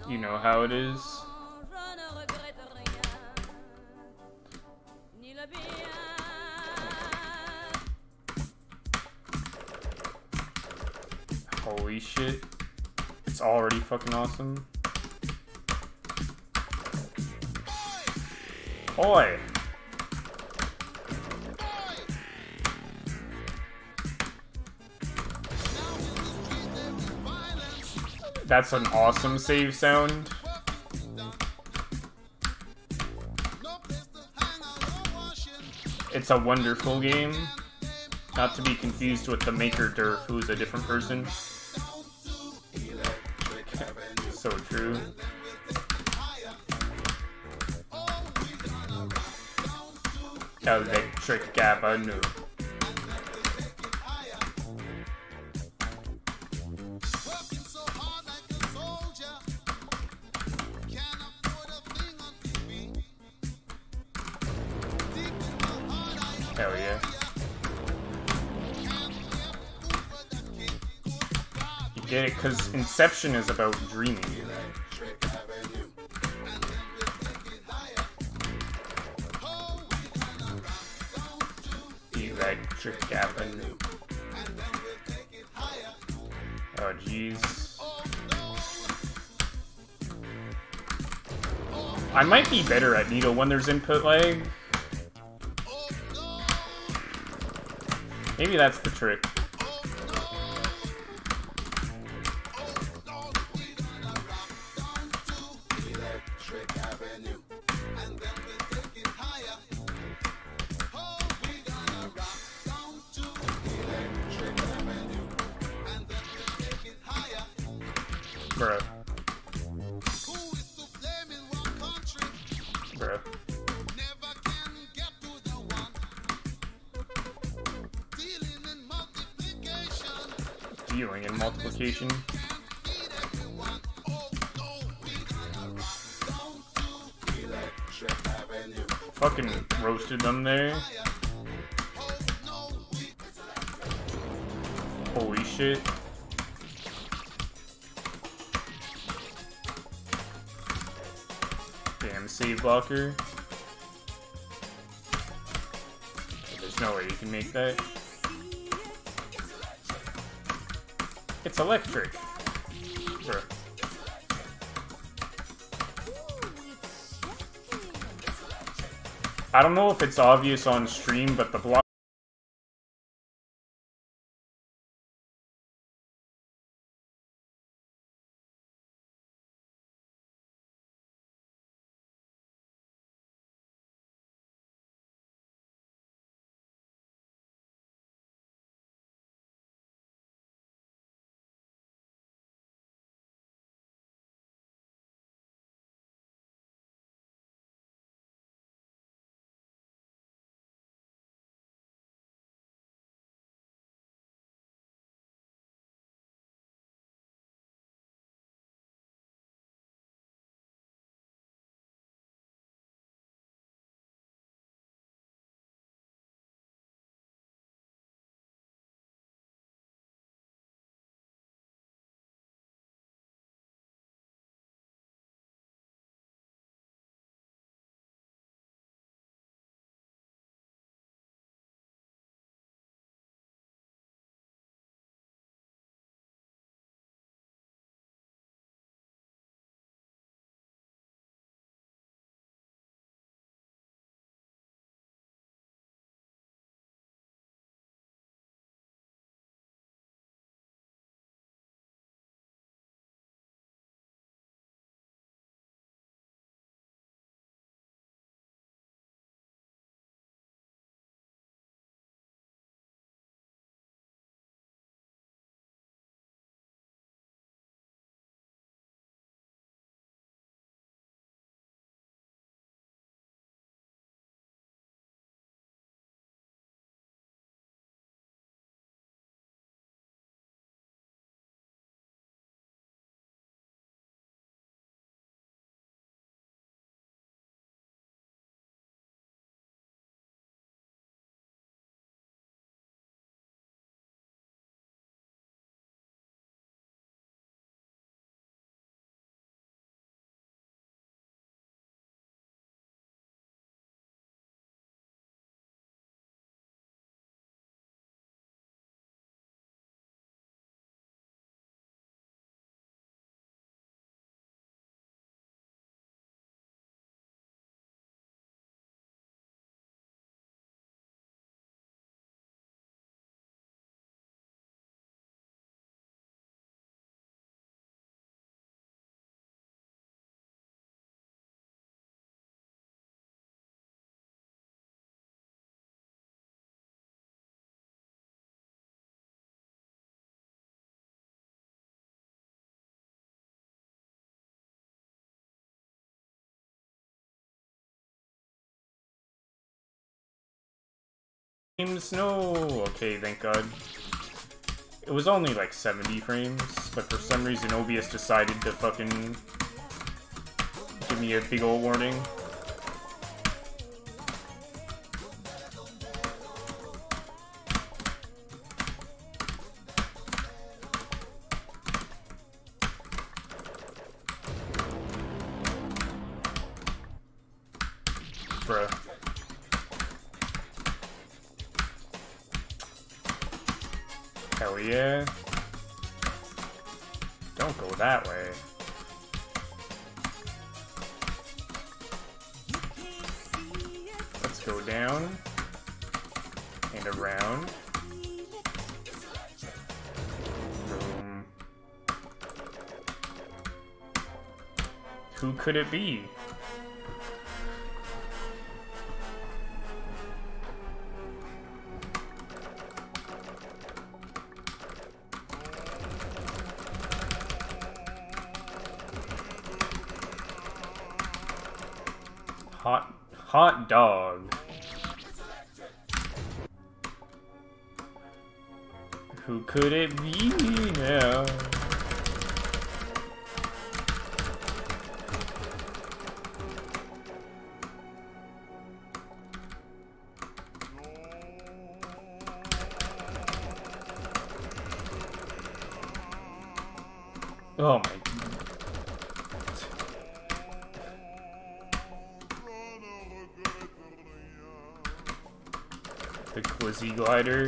You know how it is. Holy shit. It's already fucking awesome. Oi! That's an awesome save sound. It's a wonderful game. Not to be confused with the Maker Durf, who's a different person. So true. Electric Avenue. Hell yeah. You get it? Because Inception is about dreaming. Electric Avenue. Oh, jeez. I might be better at Needle when there's input lag. Maybe that's the trick. Bruh. Bruh. Dealing in multiplication. Fucking roasted them there. Holy shit. Damn save blocker. There's no way you can make that. It's electric. Bruh. I don't know if it's obvious on stream, but the block frames? No! Okay, thank god. It was only like 70 frames, but for some reason OBS decided to fucking give me a big ol' warning. Bruh. Hell yeah. Don't go that way. Let's go down. And around. Boom. Who could it be? Hot dog. Who could it be now? Oh my. The Glizzy Glider.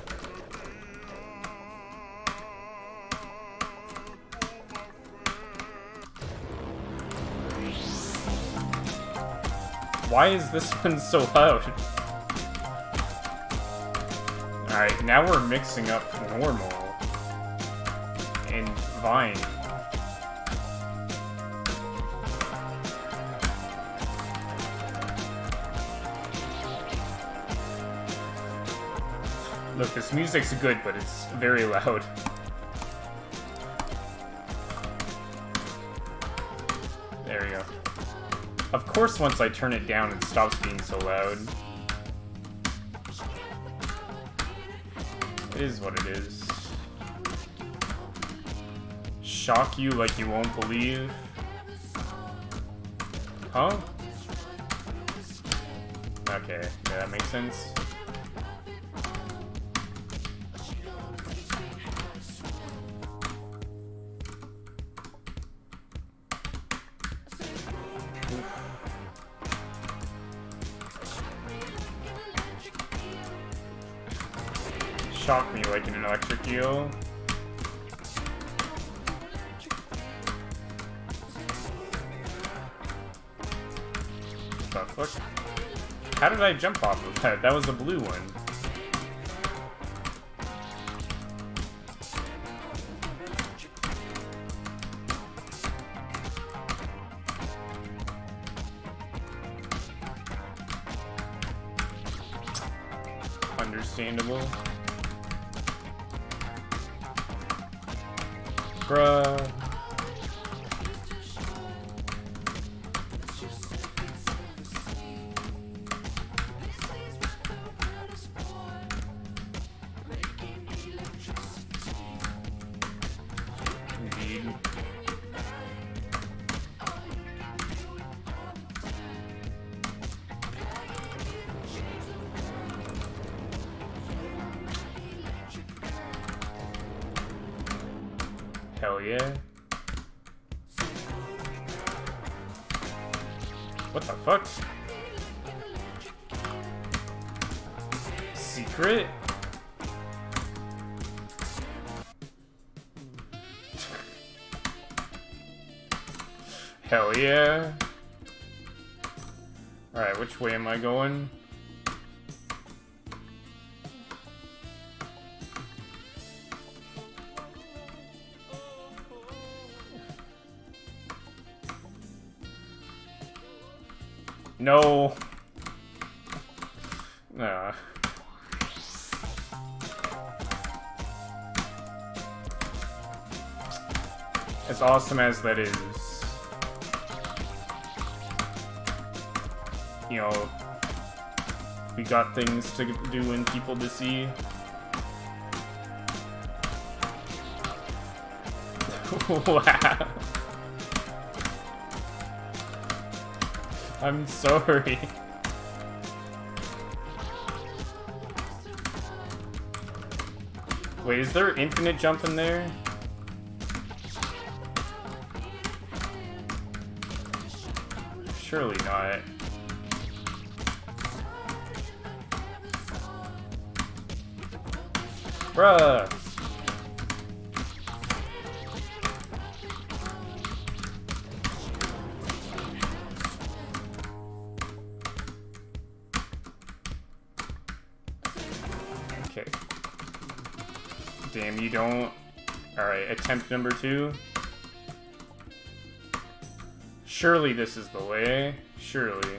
Why is this one so loud? Alright, now we're mixing up normal and Vine. Look, this music's good, but it's very loud. There we go. Of course, once I turn it down, it stops being so loud. It is what it is. Shock you like you won't believe. Huh? Okay, yeah, that makes sense. Shock me like in an electric eel. The fuck? How did I jump off of that? That was the blue one. Understandable. Bruh. Indeed. Hell yeah. What the fuck? Secret? Hell yeah. Alright, which way am I going? No. Nah. As awesome as that is, you know, We got things to do and people to see. Wow. I'm sorry. Wait, is there infinite jump in there? Surely not. Bruh! Okay. Damn, you don't... Alright, attempt number 2. Surely this is the way. Surely.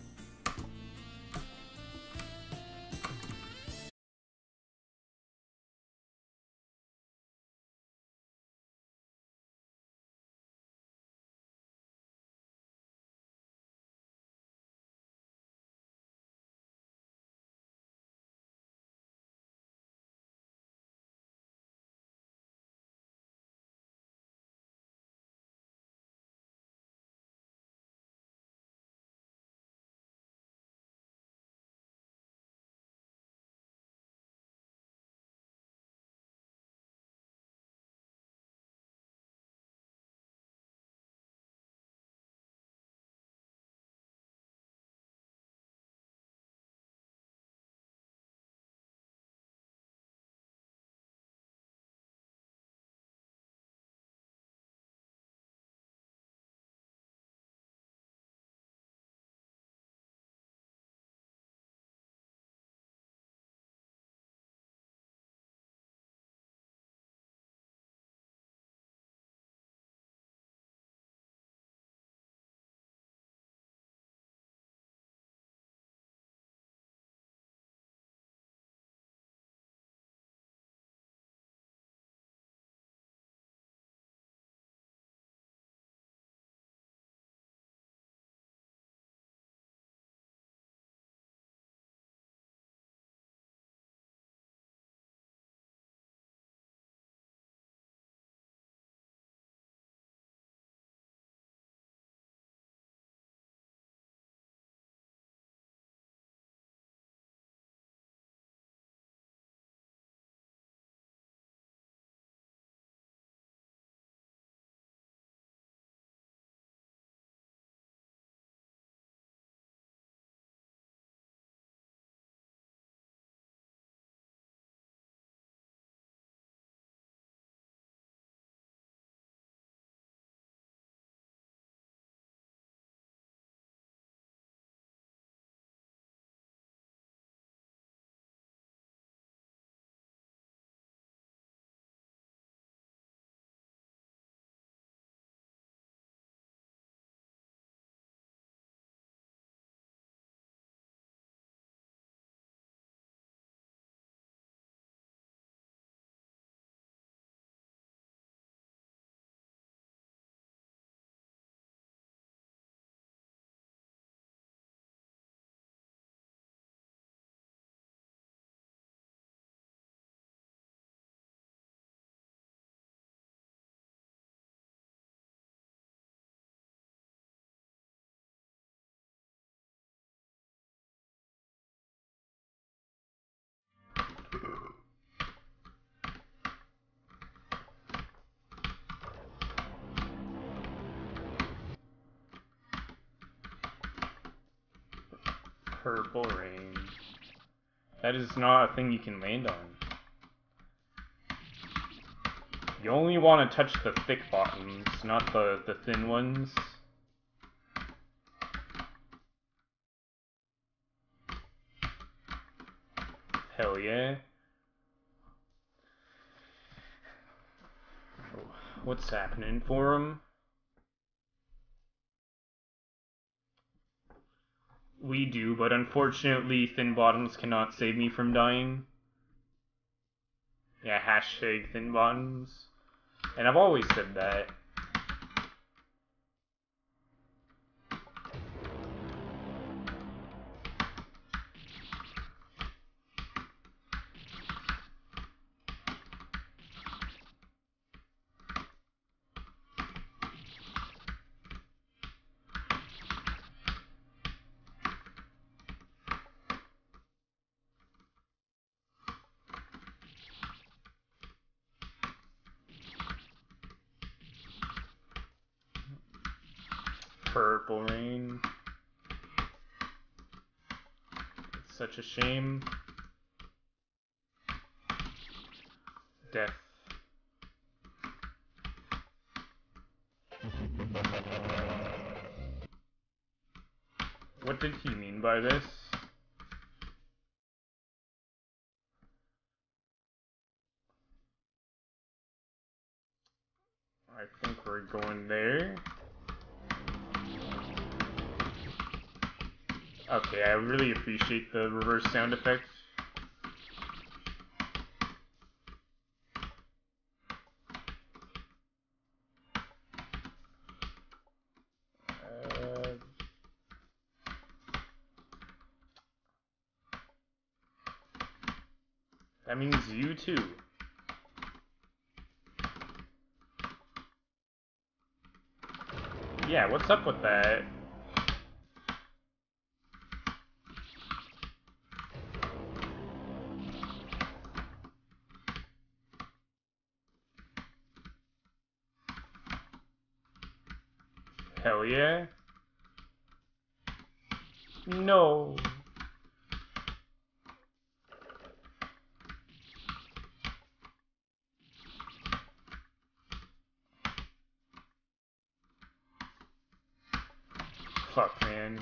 Purple rain. That is not a thing you can land on. You only want to touch the thick bottoms, not the thin ones. Hell yeah. What's happening for him? We do, but unfortunately thin bottoms cannot save me from dying. Yeah, hashtag thin bottoms. And I've always said that. Purple Rain. It's such a shame. Death. What did he mean by this? I think we're going there. Okay, I really appreciate the reverse sound effect. That means you too. Yeah, what's up with that? Hell yeah. No. Fuck, man.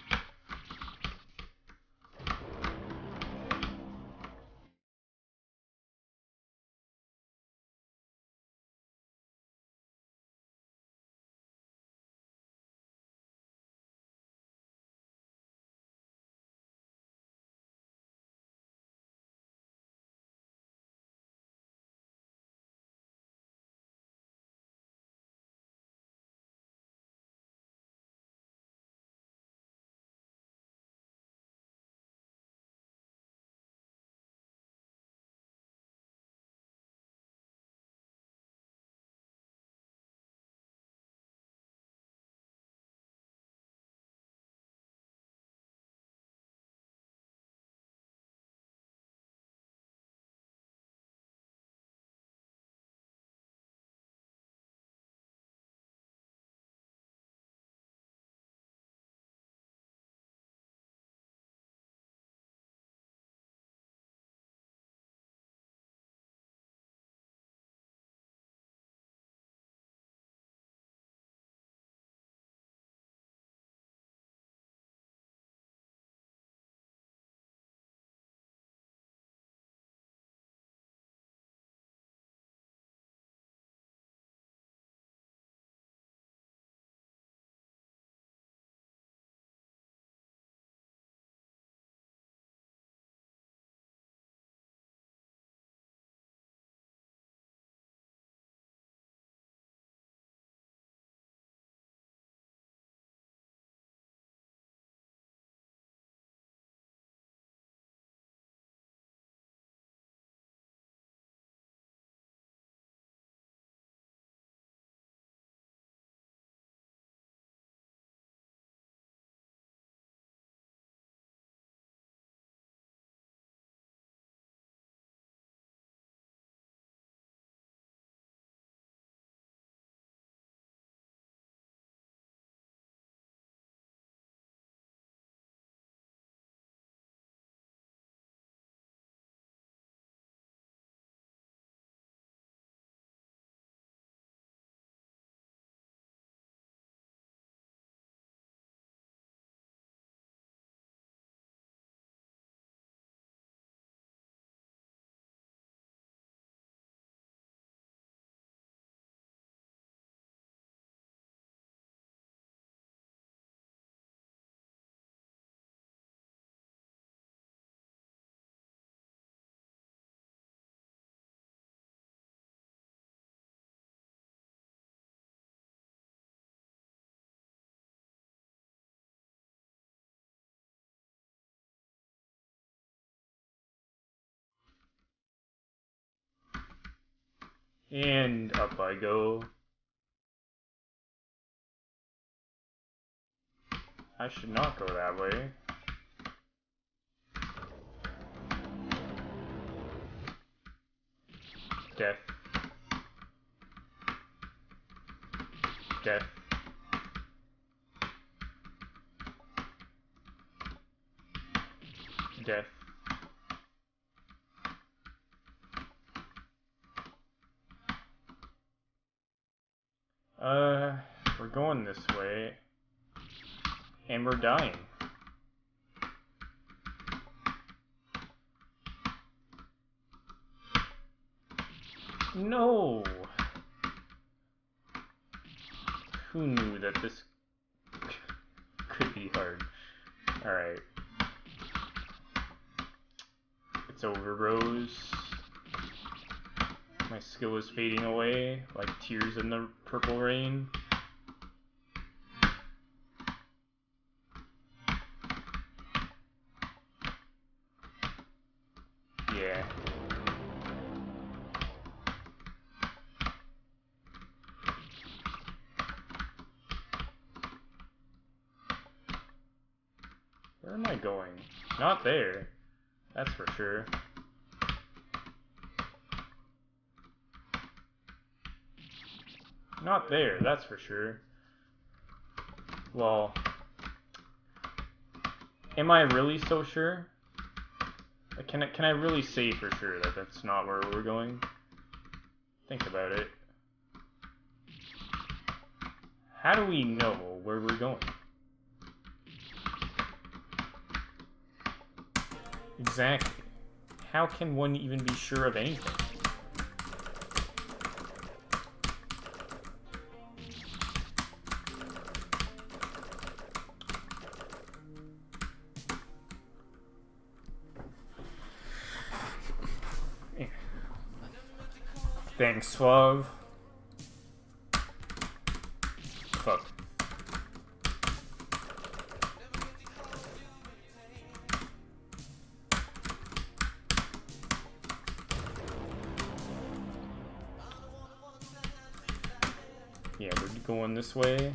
And up I go. I should not go that way. Death. Death. death. We're going this way. And we're dying. No! Who knew that this could be hard? Alright. It's over, bros. My skill is fading away like tears in the purple rain. Yeah. Where am I going? Not there. That's for sure. Not there, that's for sure. Well, am I really so sure? Can I really say for sure that that's not where we're going? Think about it. How do we know where we're going? Exactly. How can one even be sure of anything? Thanks, Suave. Fuck. Yeah, we're going this way.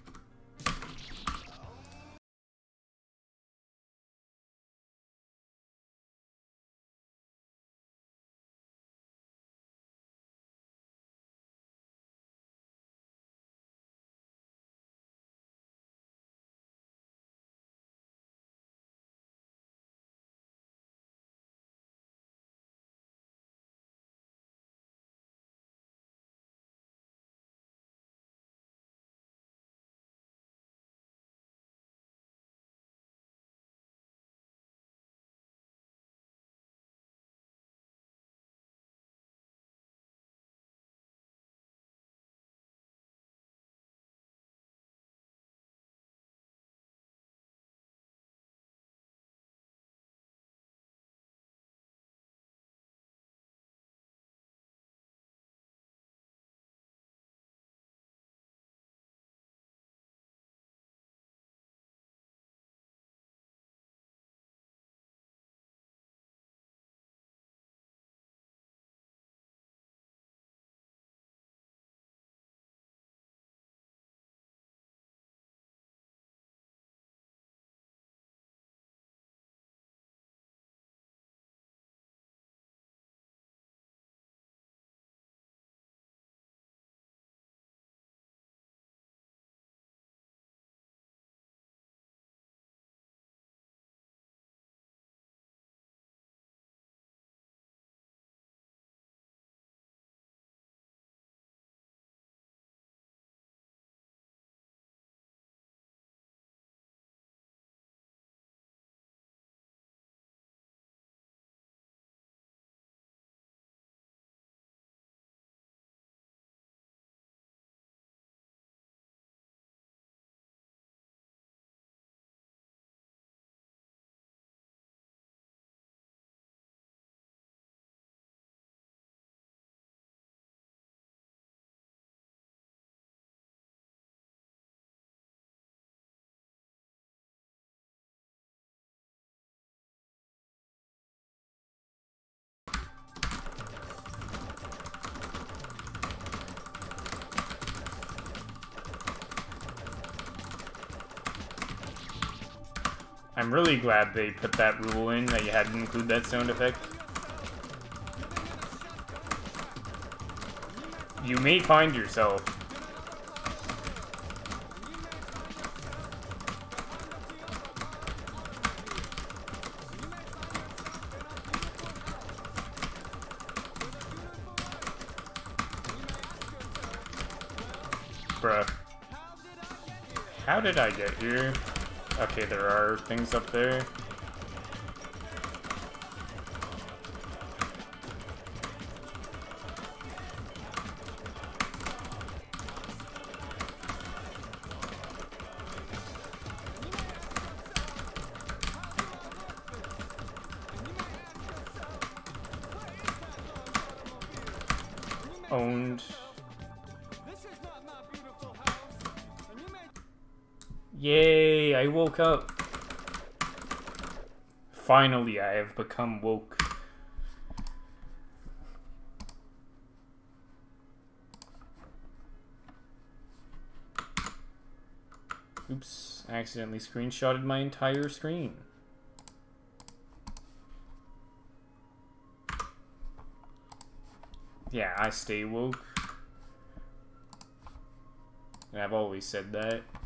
I'm really glad they put that rule in, that you had to include that sound effect. You may find yourself bruh. How did I get here? Okay, there are things up there. Owned. Yay, I woke up. Finally, I have become woke. Oops, I accidentally screenshotted my entire screen. Yeah, I stay woke. And I've always said that.